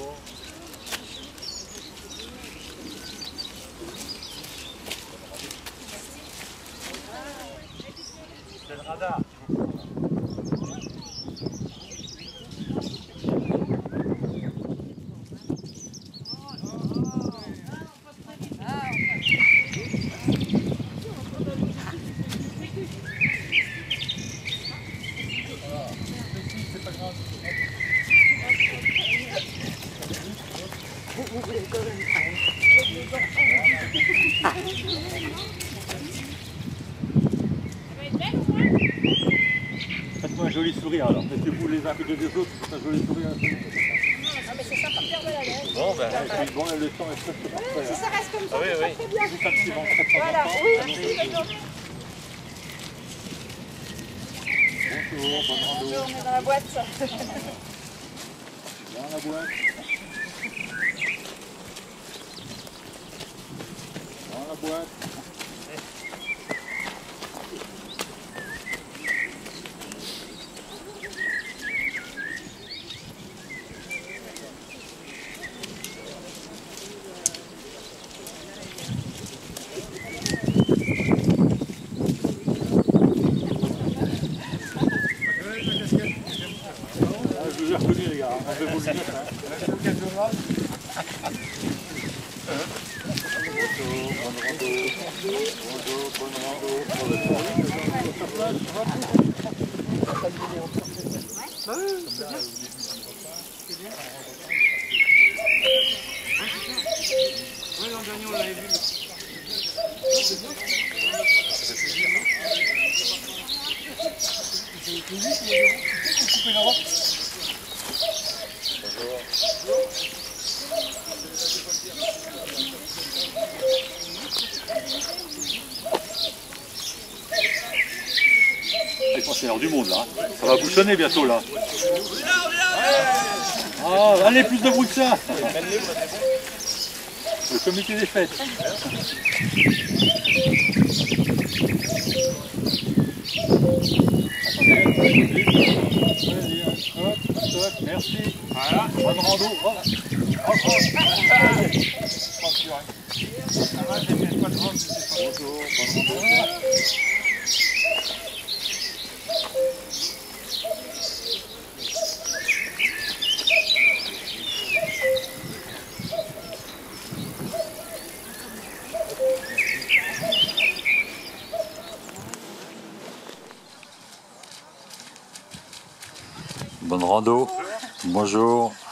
C'est le radar. C'est pas grave. Faites-moi un joli sourire alors. Mettez-vous les uns à côté des autres, faites un joli sourire. Ah mais c'est ça pour faire de la laine. Bon ben, bon, le temps est presque parfait. Si ça reste comme ça, Ah, oui, ça oui. très bien. Juste un petit vent très très Voilà, important. oui, merci. Bonjour, bonne rando. Bonjour, on est dans la boîte. Dans la boîte. Dans la boîte. Je vous ai reconnu les gars, je vais vous le dire. Bonjour, bonne rando. Bonjour, Oui, l'an dernier on l'avait vu. C'est l'heure du monde là. Ça va bouchonner bientôt là. Ah, allez, plus de bruit que ça. Le comité des fêtes. Merci. Voilà. Bonne rando. Bonjour, bonne rando. Bonne rando. Bonjour.